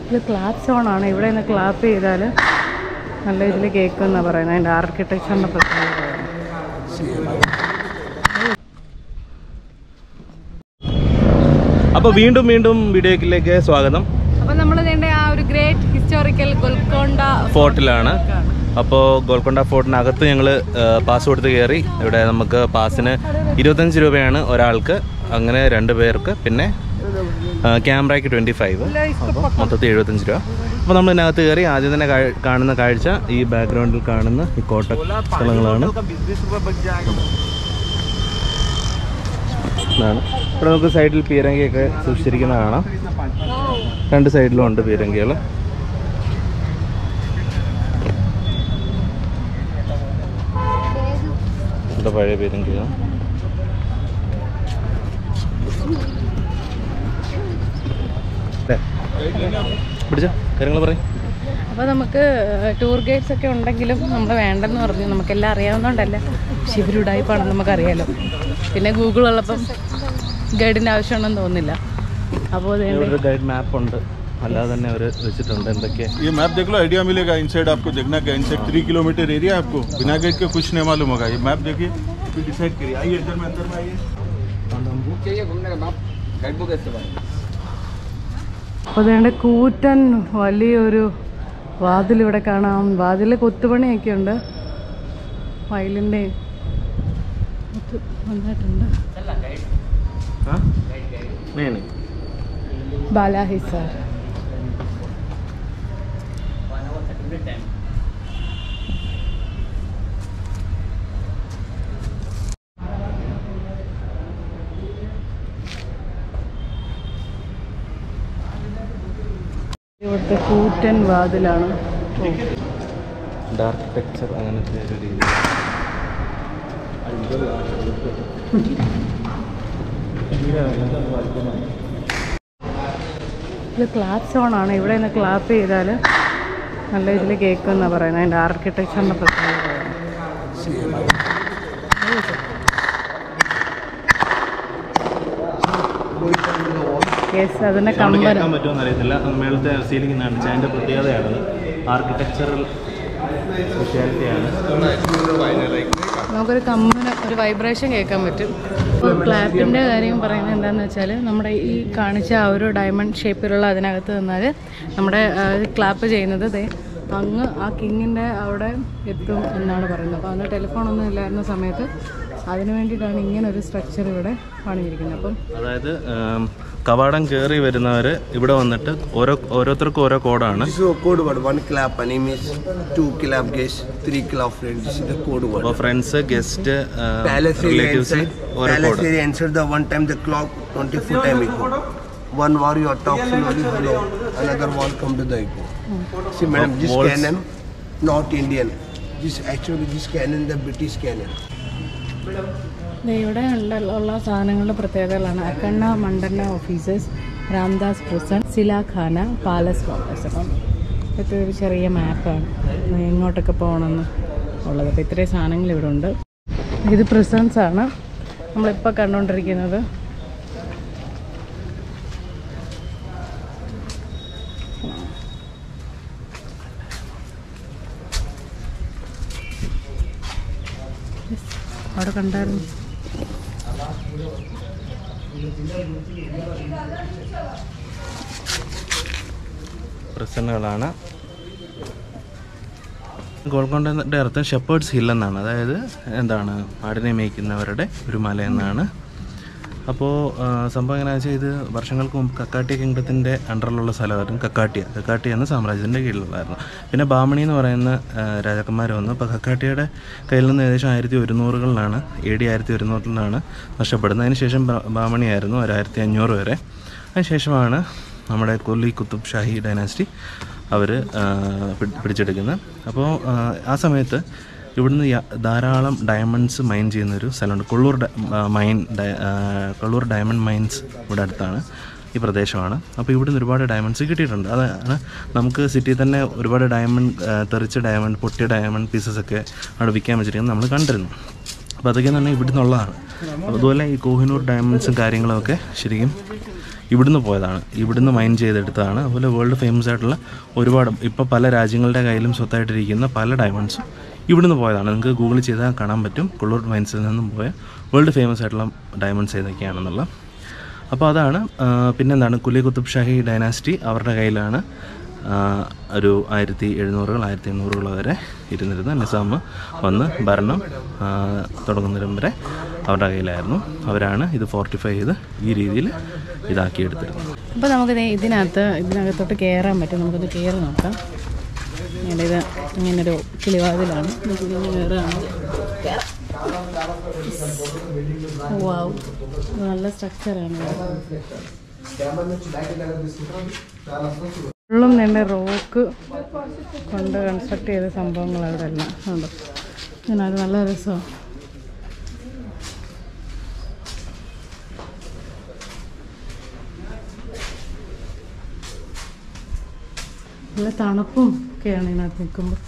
ഇത് ക്ലാപ്പ് സോണാണ്. ഇവിടെ നിന്ന് ക്ലാപ്പ് ചെയ്താൽ നല്ല ഇതിൽ കേൾക്കുമെന്നാണ് പറയുന്നത്. അതിൻ്റെ ആർക്കിടെക്ചറിൻ്റെ പ്രത്യേകത. അപ്പോൾ വീണ്ടും വീഡിയോയിലേക്ക് സ്വാഗതം. അപ്പോൾ നമ്മൾ ആ ഒരു ഗ്രേറ്റ് ഹിസ്റ്റോറിക്കൽ ഗോൽക്കൊണ്ട ഫോർട്ടിലാണ്. അപ്പോൾ ഗോൽക്കൊണ്ട ഫോർട്ടിനകത്ത് ഞങ്ങൾ പാസ് കൊടുത്ത് കയറി. ഇവിടെ നമുക്ക് പാസിന് 25 രൂപയാണ് ഒരാൾക്ക്, അങ്ങനെ 2 പേർക്ക്, പിന്നെ ക്യാമറയ്ക്ക് 25, അപ്പോൾ മൊത്തത്തിൽ 75 രൂപ. അപ്പോൾ നമ്മൾ ഇതിനകത്ത് കയറി. ആദ്യം തന്നെ കാണുന്ന കാഴ്ച ഈ ബാക്ക്ഗ്രൗണ്ടിൽ കാണുന്ന ഈ കോട്ട സ്ഥലങ്ങളാണ്. ഇവിടെ നമുക്ക് സൈഡിൽ പീരങ്കിയൊക്കെ സൂക്ഷിച്ചിരിക്കുന്ന കാണാം. 2 സൈഡിലും ഉണ്ട് പീരങ്കികൾ. ഇവിടെ പഴയ പീരങ്കികൾ. പിടിച്ചോ, കാര്യങ്ങൾ പറയും. അപ്പോൾ നമുക്ക് ടൂർ ഗൈഡ്സ് ഒക്കെ ഉണ്ടെങ്കിലും നമ്മൾ വേണ്ടെന്ന് പറഞ്ഞു. നമുക്കെല്ലാം അറിയാവുന്നതുകൊണ്ടല്ല, പക്ഷെ ഇവരുടായിപ്പാണെന്ന് നമുക്കറിയാലോ. പിന്നെ ഗൂഗിൾ ഉള്ളപ്പം ഗൈഡിൻ്റെ ആവശ്യമുണ്ടെന്ന് തോന്നുന്നില്ല. അപ്പോൾ ഗൈഡ് മാപ്പ് ഉണ്ട്, अल्लाह ने വെച്ചിട്ടുണ്ട് എന്തൊക്കെ. ये मैप देख लो, आइडिया मिलेगा. इनसाइड आपको देखना क्या, इनसाइड 3 किलोमीटर एरिया आपको बिना गाइड के कुछ नहीं मालूम होगा. ये मैप देखिए, फिर डिसाइड करिए. आइए अंदर में आइए. चाहिए घूमने का मैप, गाइड बुक कैसे बनाएं. അപ്പോൾ അതുകൊണ്ട് കൂറ്റൻ വലിയൊരു വാതിൽ ഇവിടെ കാണാം. വാതിൽ കൊത്തുപണിയൊക്കെ ഉണ്ട്, വയലിൻ്റെയും വന്നിട്ടുണ്ട്. ബാലാഹിസാർ. ഇവിടുത്തെ കൂറ്റൻ വാതിലാണ്. ആർക്കിടെക്ചർ അങ്ങനത്തെ ഒരു രീതി. ഇത് ക്ലാപ്പ് സോണാണ്. ഇവിടെ നിന്ന് ക്ലാപ്പ് ചെയ്താൽ നല്ല ഇതിൽ കേൾക്കുമെന്നാണ് പറയുന്നത്. അതിൻ്റെ ആർക്കിടെക്ചറിൻ്റെ പ്രത്യേകത. അതിൻ്റെ കേൾക്കാൻ പറ്റുമെന്ന് അറിയത്തില്ല. മേളത്തെ സീലിംഗിനാണ് അതിൻ്റെ പ്രത്യേകതയാണ്. ആർക്കിടെക്ചറൽ സ്പെഷ്യാലിറ്റിയാണ്. നമുക്കൊരു കമ്പിന് ഒരു വൈബ്രേഷൻ കേൾക്കാൻ പറ്റും. ഇപ്പോൾ ക്ലാപ്പിൻ്റെ കാര്യം പറയുന്നത് എന്താണെന്ന് വെച്ചാൽ, നമ്മുടെ ഈ കാണിച്ച ആ ഒരു ഡയമണ്ട് ഷേപ്പിലുള്ള അതിനകത്ത് നിന്നാൽ നമ്മുടെ ക്ലാപ്പ് ചെയ്യുന്നത് അങ്ങ് ആ കിങ്ങിൻ്റെ അവിടെ എത്തും എന്നാണ് പറയുന്നത്. അപ്പോൾ അന്ന് ടെലിഫോണൊന്നും ഇല്ലായിരുന്ന സമയത്ത് അതിനു വേണ്ടിയിട്ടാണ് ഇങ്ങനെ ഒരു സ്ട്രക്ചർ ഇവിടെ പണിഞ്ഞിരിക്കുന്നത്. അപ്പം അതായത് കവാടം കയറി വരുന്നവർ ഇവിടെ വന്നിട്ട് ഓരോരുത്തർക്കും ഓരോ കോഡാണ്. അപ്പോൾ ഫ്രണ്ട്സ്, ഗസ്റ്റ്, റിലേറ്റീവ്സ് ഓരോ code. One warrior talks slowly, hello. Another one come to the echo. See, madam, this cannon, not Indian. This cannon, the British cannon. ഇവിടെ ഉള്ള സാധനങ്ങളുടെ പ്രത്യേകതകളാണ്. Akkanna Madanna officers, Ramdas prison, Silakhana, palace complex. അപ്പം ഇതൊക്കെ ഒരു ചെറിയ മാപ്പാണ് എങ്ങോട്ടൊക്കെ പോകണമെന്ന് ഉള്ളത്. അപ്പോൾ ഇത്രയും സാധനങ്ങൾ ഇവിടെ ഉണ്ട്. ഇത് പ്രിസൺസാണ് നമ്മളിപ്പോൾ കണ്ടുകൊണ്ടിരിക്കുന്നത്. അവിടെ കണ്ടായിരുന്നു. പ്രസന്നുകളാണ്. ഗോൾക്കൊണ്ടയുടെ അർത്ഥം ഷെപ്പേർഡ്സ് ഹിൽ എന്നാണ്. അതായത് എന്താണ്, ആടിനെ മേയ്ക്കുന്നവരുടെ ഒരു മല എന്നാണ്. അപ്പോൾ സംഭവം എങ്ങനെയാണെന്ന് വെച്ചാൽ, ഇത് വർഷങ്ങൾക്ക് മുമ്പ് കക്കാട്ടിയ കിങ്ഡത്തിൻ്റെ അണ്ടറിലുള്ള സ്ഥലമായിരുന്നു. കക്കാട്ടിയ എന്ന സാമ്രാജ്യത്തിൻ്റെ കീഴിലുള്ളതായിരുന്നു. പിന്നെ ബാമണി എന്ന് പറയുന്ന രാജാക്കന്മാർ വന്നു. അപ്പോൾ കക്കാട്ടിയുടെ കയ്യിൽ നിന്ന് ഏകദേശം 1100-കളിലാണ്, AD 1100-ലാണ് നഷ്ടപ്പെടുന്നത്. അതിനുശേഷം ബാമണിയായിരുന്നു 1500 വരെ. അതിനുശേഷമാണ് നമ്മുടെ കൊല്ലി കുത്തുബ് ഷാഹി ഡൈനാസ്റ്റി അവർ പിടിച്ചെടുക്കുന്നത്. അപ്പോൾ ആ സമയത്ത് ഇവിടുന്ന് ധാരാളം ഡയമണ്ട്സ് മൈൻ ചെയ്യുന്നൊരു സ്ഥലമുണ്ട്. കൊള്ളൂർ ഡയമണ്ട് മൈൻസ് ഇവിടെ അടുത്താണ്, ഈ പ്രദേശമാണ്. അപ്പോൾ ഇവിടുന്ന് ഒരുപാട് ഡയമണ്ട്സ് കിട്ടിയിട്ടുണ്ട്. അതാണ് നമുക്ക് സിറ്റിയിൽ തന്നെ ഒരുപാട് തെറിച്ച ഡയമണ്ട്, പൊട്ടിയ ഡയമണ്ട് പീസസൊക്കെ അവിടെ വിൽക്കാൻ വെച്ചിരിക്കുന്നത് നമ്മൾ കണ്ടിരുന്നു. അപ്പോൾ അതൊക്കെ തന്നെ ഇവിടെ നിന്നുള്ളതാണ്. അപ്പോൾ അതുപോലെ ഈ കോഹിനൂർ ഡയമണ്ട്സും കാര്യങ്ങളൊക്കെ ശരിക്കും ഇവിടുന്ന് പോയതാണ്, ഇവിടുന്ന് മൈൻ ചെയ്തെടുത്തതാണ്. അതുപോലെ വേൾഡ് ഫേമസ് ആയിട്ടുള്ള ഒരുപാട് ഇപ്പോൾ പല രാജ്യങ്ങളുടെ കയ്യിലും സ്വത്തായിട്ടിരിക്കുന്ന പല ഡയമണ്ട്സും ഇവിടുന്ന് പോയതാണ്. നിങ്ങൾക്ക് ഗൂഗിൾ ചെയ്താൽ കാണാൻ പറ്റും കുള്ളൂർ മൈൻസിൽ നിന്നും പോയ വേൾഡ് ഫേമസ് ആയിട്ടുള്ള ഡയമണ്ട്സ് ഏതൊക്കെയാണെന്നുള്ള. അപ്പോൾ അതാണ്. പിന്നെന്താണ്, കുലി കുത്തുബ് ഷാഹി ഡൈനാസ്റ്റി അവരുടെ കയ്യിലാണ് ഒരു 1700 1800 വരെ ഇരുന്നിരുന്ന. നിസാം വന്ന് ഭരണം തുടങ്ങുന്നതിനും വരെ അവരുടെ കയ്യിലായിരുന്നു. അവരാണ് ഇത് ഫോർട്ടിഫൈ ചെയ്ത് ഈ രീതിയിൽ ഇതാക്കിയെടുത്തിരുന്നത്. അപ്പോൾ നമുക്ക് ഇതിനകത്തോട്ട് കയറാൻ പറ്റും. നമുക്കത് കയറി നോക്കാം. ഇത് ഇങ്ങനൊരു കിളിവാതിലാണ്. വാവ്, നല്ല സ്ട്രക്ചറാണ്. ഫുള്ളും നല്ല റോക്ക് കൊണ്ട് കൺസ്ട്രക്ട് ചെയ്ത സംഭവങ്ങൾ അവിടെ എല്ലാം ഉണ്ട്. അത് നല്ല രസമാണ്. നല്ല തണുപ്പും ഒക്കെയാണ് ഇതിനകത്ത് നിൽക്കുമ്പോൾ.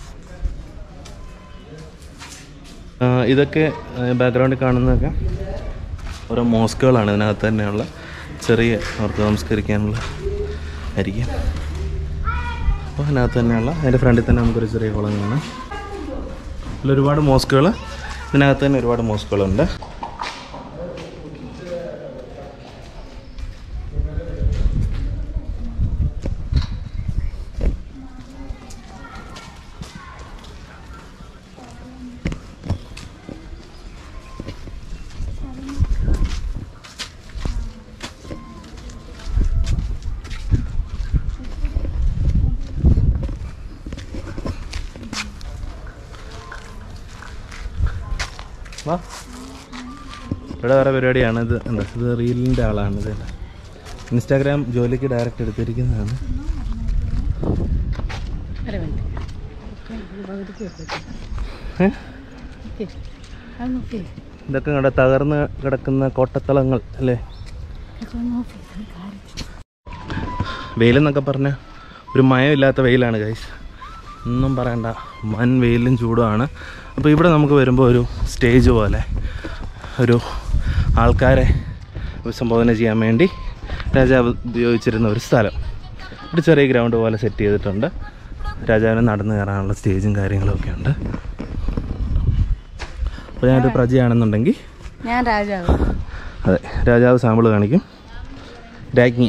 ഇതൊക്കെ ബാക്ക്ഗ്രൗണ്ടിൽ കാണുന്നതൊക്കെ ഓരോ മോസ്കുകളാണ്. ഇതിനകത്ത് തന്നെയുള്ള ചെറിയ അവർക്ക് നമസ്കരിക്കാനുള്ള ആയിരിക്കും. അപ്പോൾ അതിനകത്ത് തന്നെയുള്ള അതിൻ്റെ ഫ്രണ്ടിൽ തന്നെ നമുക്കൊരു ചെറിയ കുളം കാണാം. അതിൽ ഒരുപാട് മോസ്കുകൾ, ഇതിനകത്ത് തന്നെ ഒരുപാട് മോസ്കുകളുണ്ട്. ഇവിടെ വേറെ പരിപാടിയാണ്. ഇത് എന്താ, ഇത് റീലിൻ്റെ ആളാണ്. ഇത് ഇൻസ്റ്റാഗ്രാം ജോലിക്ക് ഡയറക്റ്റ് എടുത്തിരിക്കുന്നതാണ്. ഇതൊക്കെ ഇവിടെ തകർന്ന് കിടക്കുന്ന കോട്ടത്തളങ്ങൾ അല്ലേ. വെയിലെന്നൊക്കെ പറഞ്ഞാൽ ഒരു മയമില്ലാത്ത വെയിലാണ് ഗൈസ്, ഒന്നും പറയണ്ട. വൻ വെയിലും ചൂടുമാണ്. അപ്പോൾ ഇവിടെ നമുക്ക് വരുമ്പോൾ ഒരു സ്റ്റേജ് പോലെ ഒരു ആൾക്കാരെ സംബോധന ചെയ്യാൻ വേണ്ടി രാജാവ് ഉപയോഗിച്ചിരുന്ന ഒരു സ്ഥലം, ഒരു ചെറിയ ഗ്രൗണ്ട് പോലെ സെറ്റ് ചെയ്തിട്ടുണ്ട്. രാജാവിന് നടന്നു കയറാനുള്ള സ്റ്റേജും കാര്യങ്ങളൊക്കെ ഉണ്ട്. അപ്പോൾ ഞാനൊരു പ്രജയാണെന്നുണ്ടെങ്കിൽ ഞാൻ രാജാവ്. അതെ, രാജാവ് സാമ്പിൾ കാണിക്കും. രാജ്ഞി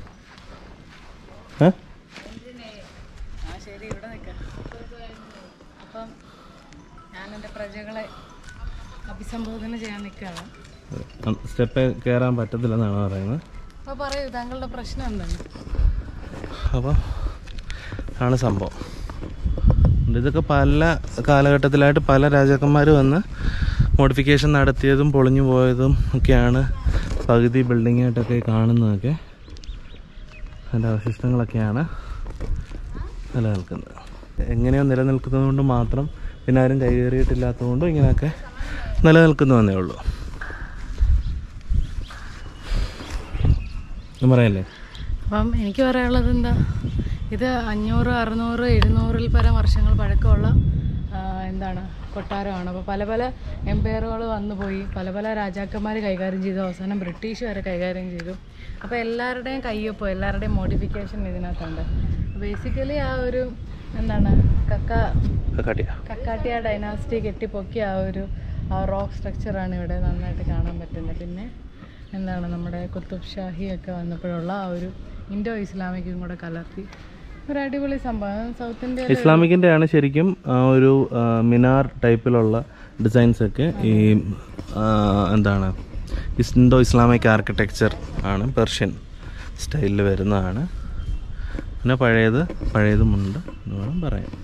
ശരി, ഇവിടെ നിൽക്കാം. അപ്പം ഞാൻ എൻ്റെ പ്രജകളെ അഭിസംബോധന ചെയ്യാൻ നിൽക്കുകയാണ്. സ്റ്റെപ്പ് കയറാൻ പറ്റത്തില്ലെന്നാണ് പറയുന്നത്. അപ്പോൾ പറയൂ, താങ്കളുടെ പ്രശ്നം എന്താണ്? അപ്പോൾ ആണ് സംഭവം. ഇതൊക്കെ പല കാലഘട്ടത്തിലായിട്ട് പല രാജാക്കന്മാർ വന്ന് മോഡിഫിക്കേഷൻ നടത്തിയതും പൊളിഞ്ഞു പോയതും ഒക്കെയാണ് പകുതി ബിൽഡിങ്ങായിട്ടൊക്കെ കാണുന്നതൊക്കെ. അതിൻ്റെ അവശിഷ്ടങ്ങളൊക്കെയാണ് നിലനിൽക്കുന്നത്. എങ്ങനെയോ നിലനിൽക്കുന്നത് കൊണ്ട് മാത്രം, പിന്നെ ആരും കൈകേറിയിട്ടില്ലാത്തതുകൊണ്ടും ഇങ്ങനെയൊക്കെ നിലനിൽക്കുന്നുവെന്നേ ഉള്ളൂ. പറയല്ലേ. അപ്പം എനിക്ക് പറയാനുള്ളത് എന്താ, ഇത് 500, 600, 700 പരം വർഷങ്ങൾ പഴക്കമുള്ള എന്താണ് കൊട്ടാരമാണ്. അപ്പോൾ പല പല എംപയറുകൾ വന്നു പോയി, പല പല രാജാക്കന്മാർ കൈകാര്യം ചെയ്തു, അവസാനം ബ്രിട്ടീഷ് വരെ കൈകാര്യം ചെയ്തു. അപ്പോൾ എല്ലാവരുടെയും കയ്യൊപ്പം, എല്ലാവരുടെയും മോഡിഫിക്കേഷൻ ഇതിനകത്തുണ്ട്. ബേസിക്കലി ആ ഒരു എന്താണ് കക്കാട്ടിയ ഡൈനാസ്റ്റി കെട്ടിപ്പൊക്കിയ ആ റോക്ക് സ്ട്രക്ചറാണ് ഇവിടെ നന്നായിട്ട് കാണാൻ പറ്റുന്നത്. പിന്നെ എന്താണ് നമ്മുടെ കുത്തുബ് ഷാഹി ഒക്കെ വന്നപ്പോഴുള്ള ആ ഒരു ഇൻഡോ ഇസ്ലാമിക്കും കൂടെ കലർത്തി ഒരു അടിപൊളി സംഭവം. സൗത്ത് ഇന്ത്യ ഇസ്ലാമിക്കിൻ്റെ ആണ് ശരിക്കും ഒരു മിനാർ ടൈപ്പിലുള്ള ഡിസൈൻസ് ഒക്കെ ഈ എന്താണ് ഇൻഡോ ഇസ്ലാമിക് ആർക്കിടെക്ചർ ആണ്, പെർഷ്യൻ സ്റ്റൈലിൽ വരുന്നതാണ്. പിന്നെ പഴയതുമുണ്ട് എന്ന് വേണം പറയാം.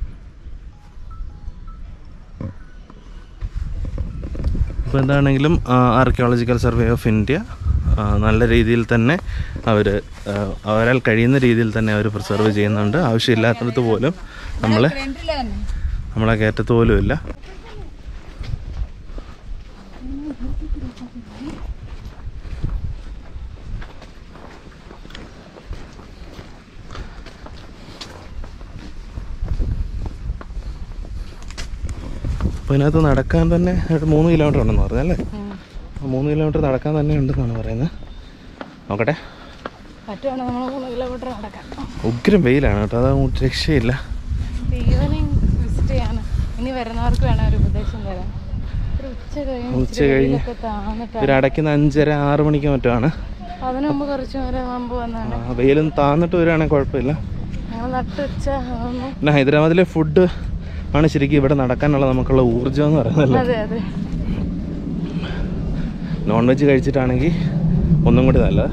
ഇപ്പോൾ എന്താണെങ്കിലും ആർക്കിയോളജിക്കൽ സർവേ ഓഫ് ഇന്ത്യ നല്ല രീതിയിൽ തന്നെ അവരാൽ കഴിയുന്ന രീതിയിൽ തന്നെ അവർ പ്രിസർവ് ചെയ്യുന്നുണ്ട്. ആവശ്യമില്ലാത്തടത്ത് പോലും നമ്മളെ കയറ്റത്ത് പോലും ഇല്ല. അപ്പോൾ ഇതിനകത്ത് നടക്കാൻ തന്നെ 3 കിലോമീറ്റർ ഉണ്ടെന്ന് പറഞ്ഞല്ലേ. 3 കിലോമീറ്റർ നടക്കാൻ തന്നെ ഉണ്ടെന്നാണ് പറയുന്നത്. നോക്കട്ടെ. പറ്റുവാണ് നമ്മൾ 3 കിലോമീറ്റർ നടക്കാം. ഉഗ്രം വെയിലാണ് കേട്ടോ, അതൊന്നും രക്ഷയില്ല. ഈവനിങ് വിസിറ്റ് ചെയ്യാൻ ഇനി വരുന്നവർക്ക് വേണം ഒരു ഉപദേശം തരാം. ഉച്ച കഴിഞ്ഞ് ഒരു അടയ്ക്കുന്ന 5:30-6 മണിക്ക് മറ്റുമാണ്. അതിന് മുമ്പ് കുറച്ച് നേരം മുമ്പ് വന്നാണ്. വെയിലും താന്നിട്ട് വരുവാണെങ്കിൽ കുഴപ്പമില്ല. ഞങ്ങൾ നട്ടുച്ച പിന്നെ ഹൈദരാബാദിലെ ഫുഡ് ആണ് ശരിക്കും ഇവിടെ നടക്കാനുള്ള നമുക്കുള്ള ഊർജ്ജം എന്ന് പറയുന്നത്. അതെ അതെ. നോൺ വെജ് കഴിച്ചിട്ടാണെങ്കിൽ ഒന്നും കൂടി നല്ലത്.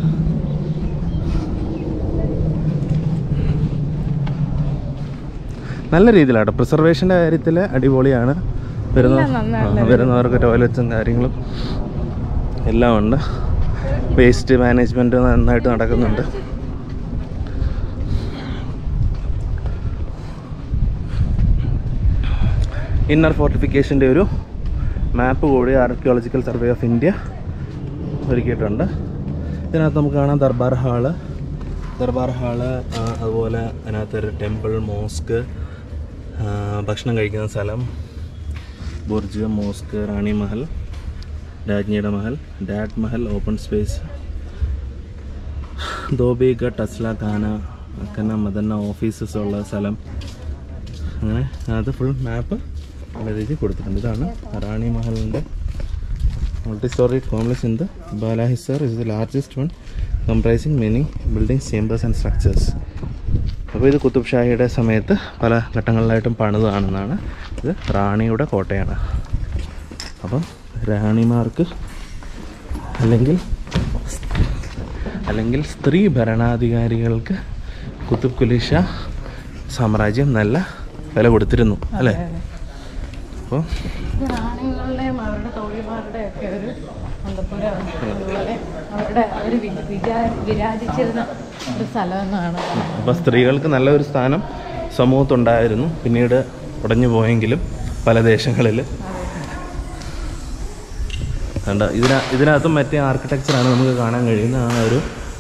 നല്ല രീതിയിലാട്ടോ, പ്രിസർവേഷൻ്റെ കാര്യത്തിൽ അടിപൊളിയാണ്. വരുന്നവർക്ക് ടോയ്ലറ്റ്സും കാര്യങ്ങളും എല്ലാം ഉണ്ട്. വേസ്റ്റ് മാനേജ്മെൻറ്റ് നന്നായിട്ട് നടക്കുന്നുണ്ട്. ഇന്നർ ഫോർട്ടിഫിക്കേഷൻ്റെ ഒരു മാപ്പ് കൂടി ആർക്കിയോളജിക്കൽ സർവേ ഓഫ് ഇന്ത്യ ഒരുക്കിയിട്ടുണ്ട്. ഇതിനകത്ത് നമുക്ക് കാണാം ദർബാർ ഹാള്, അതുപോലെ അതിനകത്തൊരു ടെമ്പിൾ, മോസ്ക്, ഭക്ഷണം കഴിക്കുന്ന സ്ഥലം, ബുർജ്, മോസ്ക്, റാണി മഹൽ, രാജ്ഞിയുടെ മഹൽ, ഡാഡ് മഹൽ, ഓപ്പൺ സ്പേസ്, ധോബിഗഡ്, ടസ്ല, കന, മദന്ന, ഓഫീസസ് ഉള്ള സ്ഥലം. അങ്ങനെ അത് ഫുൾ മാപ്പ് നല്ല രീതിയിൽ കൊടുത്തിട്ടുണ്ട്. ഇതാണ് റാണി മഹലിൻ്റെ multi storey complex in the Balahisar is the largest one comprising many buildings, chambers and structures. അപ്പോൾ ഇത് കുത്തുബ് ഷാഹിയുടെ സമയത്ത് പല ഘട്ടങ്ങളിലായിട്ടും പണിതാണെന്നാണ്. ഇത് റാണിയുടെ കോട്ടയാണ്. അപ്പം റാണിമാർക്ക് അല്ലെങ്കിൽ സ്ത്രീ ഭരണാധികാരികൾക്ക് കുത്തുബ് കുലി ഷാ സാമ്രാജ്യം നല്ല വില കൊടുത്തിരുന്നു അല്ലേ? അപ്പോൾ റാണികളുടെയും അവരുടെ തോഴിമാരുടെ ഒക്കെ ഒരു വിരാജിച്ചിരുന്ന ഒരു സ്ഥലം എന്നാണ്. അപ്പോൾ സ്ത്രീകൾക്ക് നല്ലൊരു സ്ഥാനം സമൂഹത്തുണ്ടായിരുന്നു. പിന്നീട് ഉടഞ്ഞു പോയെങ്കിലും പല ദേശങ്ങളിൽ. കണ്ട ഇതിനകത്തും മറ്റേ ആർക്കിടെക്ചറാണ് നമുക്ക് കാണാൻ കഴിയുന്ന. ആ ഒരു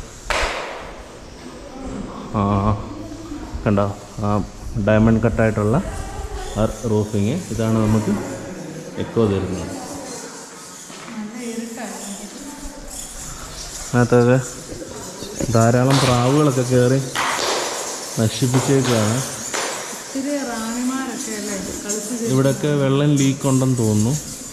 കണ്ടോ ഡയമണ്ട് കട്ടായിട്ടുള്ള റൂഫിങ്, ഇതാണ് നമുക്ക് എക്കോ തരുന്നത്. അതിനകത്തൊക്കെ ധാരാളം പ്രാവുകളൊക്കെ കയറി നശിപ്പിച്ചേക്കാണ്. ഇവിടെയൊക്കെ വെള്ളം ലീക്ക് ഉണ്ടെന്ന് തോന്നുന്നു.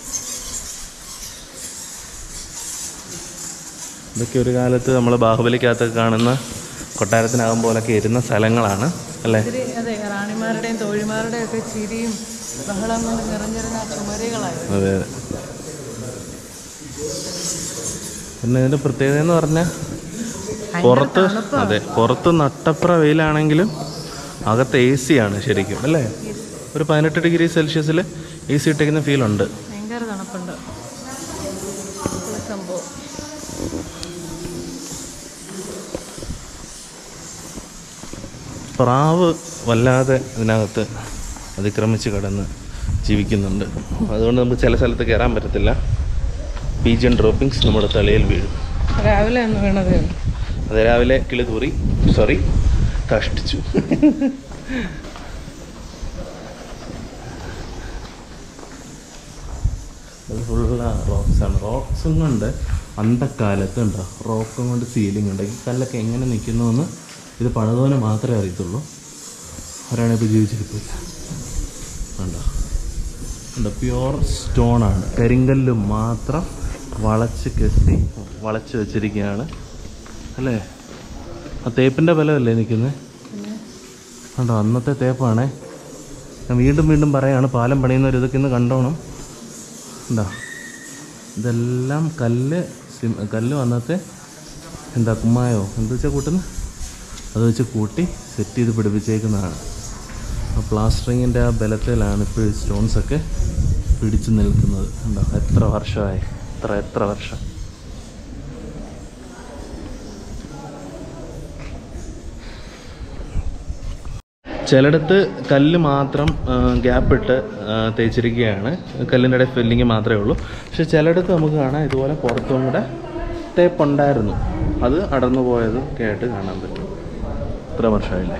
ഇതൊക്കെ ഒരു കാലത്ത് നമ്മൾ ബാഹുബലിക്കകത്തൊക്കെ കാണുന്ന കൊട്ടാരത്തിനകം പോലൊക്കെ ഇരുന്ന സ്ഥലങ്ങളാണ് അല്ലേ? അതെ, റാണിമാരുടെയും തോഴിമാരുടെയും ഒക്കെ ചിരിയും ബഹളം കൊണ്ട് നിറഞ്ഞിരുന്ന ചുമരുകളായിരുന്നു. അതെ അതെ. പിന്നെ ഇതിൻ്റെ പ്രത്യേകത എന്ന് പറഞ്ഞാൽ പുറത്ത് നട്ടപ്ര വെയിലാണെങ്കിലും അകത്ത് AC ആണ് ശരിക്കും അല്ലേ? ഒരു 18 ഡിഗ്രി സെൽഷ്യസിൽ AC ഇട്ടേക്കുന്ന ഫീലുണ്ട്. ഭയങ്കര തണുപ്പുണ്ട്. സംഭവം പ്രാവ് വല്ലാതെ ഇതിനകത്ത് അതിക്രമിച്ച് കടന്ന് ജീവിക്കുന്നുണ്ട്. അതുകൊണ്ട് നമുക്ക് ചില സ്ഥലത്ത് കയറാൻ പറ്റത്തില്ല. പീജിയൻ ഡ്രോപ്പിങ്സ് നമ്മുടെ തലയിൽ വീഴും. രാവിലെ ഒന്ന് വീണതേ ഉള്ളൂ. അത് രാവിലെ കിളി തൂറി കഷ്ടിച്ചു. അത് ഫുള്ള റോക്സാണ്. റോക്സും കൊണ്ട് അന്തക്കാലത്ത് ഉണ്ടോ റോക്കും കൊണ്ട് സീലിംഗ് ഉണ്ട്. ഈ കല്ലൊക്കെ എങ്ങനെ നിൽക്കുന്നു എന്ന് ഇത് പണിതോനെ മാത്രമേ അറിയത്തുള്ളൂ. ഒരാളിപ്പോൾ ജീവിച്ചിരിപ്പില്ല. ഉണ്ടോ പ്യുവർ സ്റ്റോണാണ്, കരിങ്കല്ല് മാത്രം വളച്ച് വെച്ചിരിക്കുകയാണ് അല്ലേ? ആ തേപ്പിൻ്റെ ബലമല്ലേ നിൽക്കുന്നത്? കണ്ടോ അന്നത്തെ തേപ്പാണേ. ഞാൻ വീണ്ടും പറയാണ്, പാലം പണിയുന്നവർ ഇതൊക്കെ ഇന്ന് കണ്ടോണം. എന്താ ഇതെല്ലാം കല്ല് അന്നത്തെ കുമ്മായോ എന്താ വെച്ചാൽ കൂട്ടുന്നത്, അത് വെച്ച് കൂട്ടി സെറ്റ് ചെയ്ത് പിടിപ്പിച്ചേക്കുന്നതാണ്. ആ പ്ലാസ്റ്ററിങ്ങിൻ്റെ ആ ബലത്തിലാണ് ഇപ്പോൾ ഈ സ്റ്റോൺസൊക്കെ പിടിച്ചു നിൽക്കുന്നത്. ഉണ്ടോ എത്ര വർഷമായി, എത്ര വർഷം. ചിലയിടത്ത് കല്ല് മാത്രം ഗ്യാപ്പിട്ട് തേച്ചിരിക്കുകയാണ്. കല്ലിൻ്റെ ഇടയിൽ ഫില്ലിങ് മാത്രമേ ഉള്ളൂ. പക്ഷെ ചിലയിടത്ത് നമുക്ക് കാണാം ഇതുപോലെ പുറത്തും കൂടെ തേപ്പുണ്ടായിരുന്നു. അത് അടർന്നു പോയതും ഒക്കെ ആയിട്ട് കാണാൻ പറ്റും. ഇത്ര വർഷമായില്ലേ?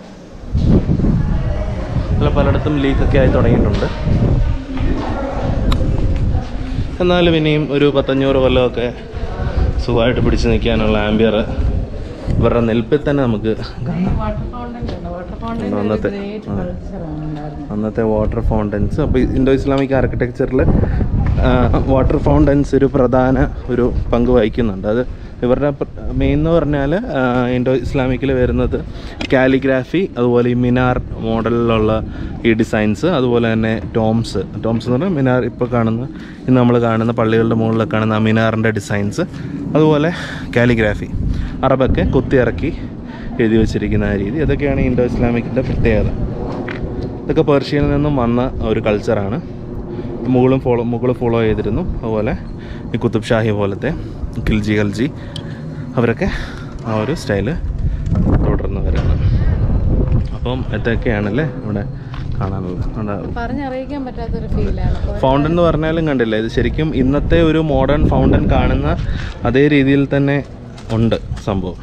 അല്ല പലയിടത്തും ലീക്കൊക്കെ ആയി തുടങ്ങിയിട്ടുണ്ട്. എന്നാലും ഇനിയും ഒരു 100-500 കൊല്ലമൊക്കെ സുഖമായിട്ട് പിടിച്ചു നിൽക്കാനുള്ള ആംബിയർ ഇവരുടെ നെൽപ്പിൽ തന്നെ നമുക്ക് അന്നത്തെ വാട്ടർ ഫൗണ്ടൻസ്. അപ്പോൾ ഇൻഡോ ഇസ്ലാമിക് ആർക്കിടെക്ചറിൽ വാട്ടർ ഫൗണ്ടൻസ് ഒരു പ്രധാന ഒരു പങ്ക് വഹിക്കുന്നുണ്ട്. അത് ഇവരുടെ മെയിൻ എന്ന് പറഞ്ഞാൽ ഇൻഡോ ഇസ്ലാമിക്കിൽ വരുന്നത് കാലിഗ്രാഫി, അതുപോലെ ഈ മിനാർ മോഡലിലുള്ള ഈ ഡിസൈൻസ്, അതുപോലെ തന്നെ ടോംസ് എന്ന് പറഞ്ഞാൽ മിനാർ, ഇപ്പോൾ ഇന്ന് നമ്മൾ കാണുന്ന പള്ളികളുടെ മുകളിൽ കാണുന്ന ആ മിനാറിൻ്റെ ഡിസൈൻസ്, അതുപോലെ കാലിഗ്രാഫി, അറബൊക്കെ കുത്തിയിറക്കി എഴുതി വച്ചിരിക്കുന്ന ആ രീതി, അതൊക്കെയാണ് ഇൻഡോ ഇസ്ലാമിക്കിൻ്റെ പ്രത്യേകത. ഇതൊക്കെ പേർഷ്യയിൽ നിന്നും വന്ന ഒരു കൾച്ചറാണ്. മുഗൾ ഫോളോ ചെയ്തിരുന്നു. അതുപോലെ ഈ കുത്തുബ് ഷാഹി പോലത്തെ ഖിൽജി അവരൊക്കെ ആ ഒരു സ്റ്റൈല് തുടർന്നവരാണ്. അപ്പം ഇതൊക്കെയാണല്ലേ ഇവിടെ കാണാനുള്ളത്. പറഞ്ഞറിയിക്കാൻ പറ്റാത്തൊരു ഫീലാണ്. ഫൗണ്ടൻ എന്ന് പറഞ്ഞാലും കണ്ടില്ലേ, ഇത് ശരിക്കും ഇന്നത്തെ ഒരു മോഡേൺ ഫൗണ്ടൻ കാണുന്ന അതേ രീതിയിൽ തന്നെ ഉണ്ട് സംഭവം.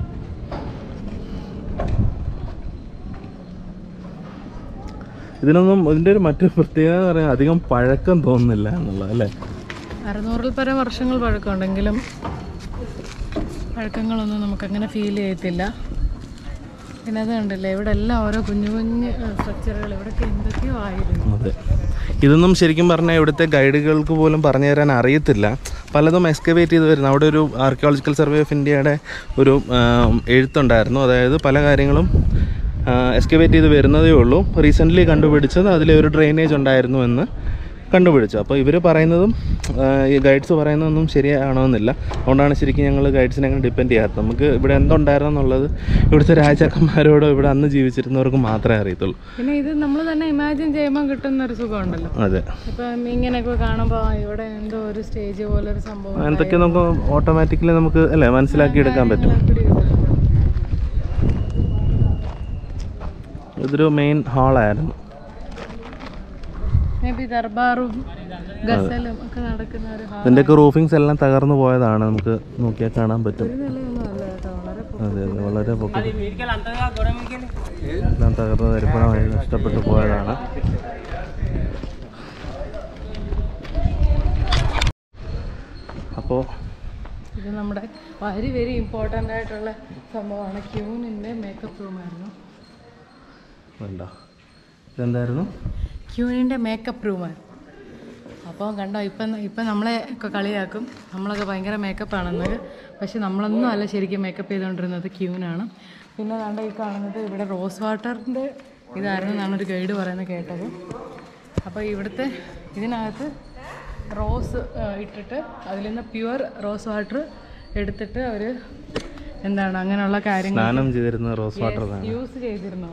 ഇതിൻ്റെ ഒരു മറ്റൊരു പ്രത്യേകത എന്ന് പറഞ്ഞാൽ അധികം പഴക്കം തോന്നുന്നില്ല എന്നുള്ളത് അല്ലേ. 600-ൽ പരം വർഷങ്ങൾ പഴക്കമുണ്ടെങ്കിലും പഴക്കങ്ങളൊന്നും നമുക്കങ്ങനെ ഫീൽ ചെയ്യത്തില്ല. പിന്നെ അത് കണ്ടില്ലേ, ഇവിടെ എല്ലാം ഓരോ കുഞ്ഞു കുഞ്ഞു സ്ട്രക്ചറുകൾ, ഇവിടെയൊക്കെ എന്തൊക്കെയോ ആയിരുന്നു. അതെ, ഇതൊന്നും ശരിക്കും പറഞ്ഞാൽ ഇവിടുത്തെ ഗൈഡുകൾക്ക് പോലും പറഞ്ഞു തരാൻ അറിയത്തില്ല. പലതും എക്സ്കവേറ്റ് ചെയ്ത് വരുന്നു. അവിടെ ഒരു ആർക്കിയോളജിക്കൽ സർവേ ഓഫ് ഇന്ത്യയുടെ ഒരു എഴുത്തുണ്ടായിരുന്നു. അതായത് പല കാര്യങ്ങളും എക്സ്കവേറ്റ് ചെയ്ത് വരുന്നതേ ഉള്ളൂ. റീസെൻ്റ്ലി കണ്ടുപിടിച്ചത് അതിലെ ഒരു ഡ്രെയിനേജ് ഉണ്ടായിരുന്നു എന്ന് കണ്ടുപിടിച്ചു. അപ്പോൾ ഇവർ പറയുന്നതും ഈ ഗൈഡ്സ് പറയുന്നതൊന്നും ശരിയാണോന്നില്ല. അതുകൊണ്ടാണ് ശരിക്കും ഞങ്ങൾ ഗൈഡ്സിനെ അങ്ങനെ ഡിപ്പെൻഡ് ചെയ്യാത്തത്. നമുക്ക് ഇവിടെ എന്തുണ്ടായിരുന്നു എന്നുള്ളത് ഇവിടുത്തെ രാജാക്കന്മാരോടോ ഇവിടെ അന്ന് ജീവിച്ചിരുന്നവർക്ക് മാത്രമേ അറിയത്തുള്ളൂ. പിന്നെ ഇത് നമ്മൾ തന്നെ ഇമാജിൻ ചെയ്യുമ്പോൾ കിട്ടുന്ന ഒരു സുഖമുണ്ടല്ലോ. അതെ, ഇപ്പം ഇങ്ങനെയൊക്കെ കാണുമ്പോൾ ഇവിടെ എന്തോ ഒരു സ്റ്റേജ് പോലെ ഒരു സംഭവം, എന്തൊക്കെ നമുക്ക് ഓട്ടോമാറ്റിക്കലി നമുക്ക് അല്ലേ മനസ്സിലാക്കി എടുക്കാൻ പറ്റും. ഇതൊരു മെയിൻ ഹാളായിരുന്നു. ദർബാറും ഗസലും ഒക്കെ നടക്കുന്ന ഒരു ഹാൾ. ഇതിൻ്റെയൊക്കെ റൂഫിങ്സ് എല്ലാം തകർന്നു പോയതാണ്, നമുക്ക് നോക്കിയാൽ കാണാൻ പറ്റും. അതെ അതെ, വളരെ പൊക്കം എല്ലാം തകർന്ന് തരിപ്പണമായി നഷ്ടപ്പെട്ടു പോയതാണ്. അപ്പോൾ ഇത് നമ്മുടെ വെരി വെരി ഇമ്പോർട്ടൻ്റ് ആയിട്ടുള്ള സംഭവമാണ്. ക്യൂനിൻ്റെ മേക്കപ്പ് റൂമായിരുന്നു. ഇതെന്തായിരുന്നു? ക്യൂനിൻ്റെ മേക്കപ്പ് റൂമാണ്. അപ്പോൾ കണ്ടോ, ഇപ്പം നമ്മളെ ഒക്കെ കളിയാക്കും, നമ്മളൊക്കെ ഭയങ്കര മേക്കപ്പാണെന്ന്. പക്ഷെ നമ്മളൊന്നും അല്ല ശരിക്കും മേക്കപ്പ് ചെയ്തുകൊണ്ടിരുന്നത്, ക്യൂനാണ്. പിന്നെ കണ്ട ഈ കാണുന്നത് ഇവിടെ റോസ് വാട്ടറിൻ്റെ ഇതായിരുന്നു എന്നാണ് ഒരു ഗൈഡ് പറയുന്നത് കേട്ടത്. അപ്പോൾ ഇവിടുത്തെ ഇതിനകത്ത് റോസ് ഇട്ടിട്ട് അതിൽ നിന്ന് പ്യുവർ റോസ് വാട്ടർ എടുത്തിട്ട് അവർ എന്താണ് അങ്ങനെയുള്ള കാര്യങ്ങൾ റോസ് വാട്ടർ യൂസ് ചെയ്തിരുന്നു.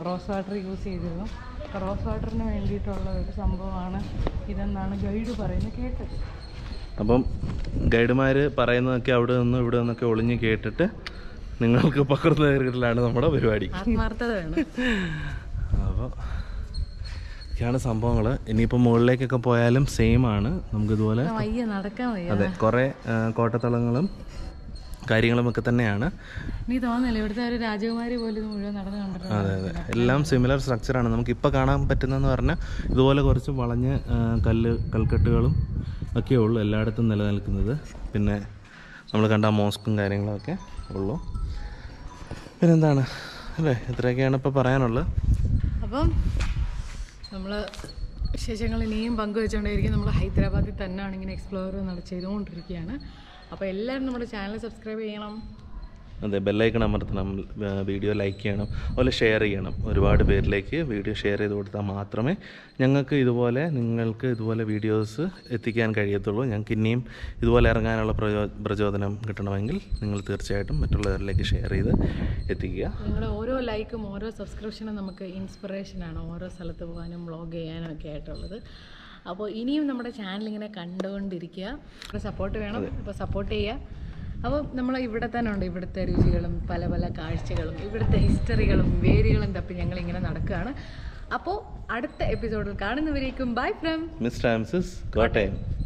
റോസ് വാട്ടറിന് വേണ്ടിയിട്ടുള്ള ഒരു സംഭവമാണ് ഇതെന്നാണ് ഗൈഡ് പറയുന്നത് കേട്ടത്. അപ്പം ഗൈഡുമാർ പറയുന്നതൊക്കെ അവിടെ നിന്നും ഇവിടെ നിന്നൊക്കെ ഒളിഞ്ഞ് കേട്ടിട്ട് നിങ്ങൾക്ക് പകർന്നു തരലാണ് നമ്മുടെ പരിപാടി. ആത്മാർത്ഥത വേണം. അപ്പോൾ ഒക്കെയാണ് സംഭവങ്ങൾ. ഇനിയിപ്പോൾ മുകളിലേക്കൊക്കെ പോയാലും സെയിം ആണ്. നമുക്കിതുപോലെ നടക്കാൻ വയ്യ. അതെ, കുറേ കോട്ടത്തളങ്ങളും കാര്യങ്ങളുമൊക്കെ തന്നെയാണ്. നീ തോന്നില്ല ഇവിടുത്തെ ഒരു രാജകുമാരി പോലും മുഴുവൻ നടന്നു കണ്ടിട്ടുണ്ട്. അതെ അതെ, എല്ലാം സിമിലർ സ്ട്രക്ചറാണ്. നമുക്കിപ്പോൾ കാണാൻ പറ്റുന്നതെന്ന് പറഞ്ഞാൽ ഇതുപോലെ കുറച്ച് വളഞ്ഞ് കൽക്കെട്ടുകളും ഒക്കെ ഉള്ളൂ എല്ലായിടത്തും നിലനിൽക്കുന്നത്. പിന്നെ നമ്മൾ കണ്ട മോസ്കും കാര്യങ്ങളൊക്കെ ഉള്ളൂ. പിന്നെന്താണ് അല്ലേ, ഇത്രയൊക്കെയാണ് ഇപ്പോൾ പറയാനുള്ളത്. അപ്പം നമ്മൾ വിശേഷങ്ങൾ ഇനിയും പങ്കുവെച്ചുകൊണ്ടേയിരിക്കും. നമ്മൾ ഹൈദരാബാദിൽ തന്നെയാണ് ഇങ്ങനെ എക്സ്പ്ലോർ ചെയ്തുകൊണ്ടിരിക്കുകയാണ്. അപ്പോൾ എല്ലാവരും നമ്മുടെ ചാനൽ സബ്സ്ക്രൈബ് ചെയ്യണം. അതെ, ബെല്ലൈക്കൺ അമർത്തണം, വീഡിയോ ലൈക്ക് ചെയ്യണം, അതുപോലെ ഷെയർ ചെയ്യണം. ഒരുപാട് പേരിലേക്ക് വീഡിയോ ഷെയർ ചെയ്ത് കൊടുത്താൽ മാത്രമേ നിങ്ങൾക്ക് നിങ്ങൾക്ക് ഇതുപോലെ വീഡിയോസ് എത്തിക്കാൻ കഴിയത്തുള്ളൂ. ഞങ്ങൾക്ക് ഇനിയും ഇതുപോലെ ഇറങ്ങാനുള്ള പ്രചോദനം കിട്ടണമെങ്കിൽ നിങ്ങൾ തീർച്ചയായിട്ടും മറ്റുള്ളവരിലേക്ക് ഷെയർ ചെയ്ത് എത്തിക്കുക. നിങ്ങളുടെ ഓരോ ലൈക്കും ഓരോ സബ്സ്ക്രിപ്ഷനും നമുക്ക് ഇൻസ്പിറേഷനാണ് ഓരോ സ്ഥലത്ത് പോകാനും വ്ളോഗ് ചെയ്യാനും ഒക്കെ ആയിട്ടുള്ളത്. അപ്പോൾ ഇനിയും നമ്മുടെ ചാനൽ ഇങ്ങനെ കണ്ടുകൊണ്ടിരിക്കുക. സപ്പോർട്ട് വേണം, അപ്പോൾ സപ്പോർട്ട് ചെയ്യുക. അപ്പോൾ നമ്മൾ ഇവിടെ തന്നെ ഉണ്ട്, ഇവിടുത്തെ രുചികളും പല പല കാഴ്ചകളും ഇവിടുത്തെ ഹിസ്റ്ററികളും വേരുകളും തപ്പി ഞങ്ങളിങ്ങനെ നടക്കുകയാണ്. അപ്പോൾ അടുത്ത എപ്പിസോഡിൽ കാണുന്നവരേക്കും bye from mister and missus Kottayam.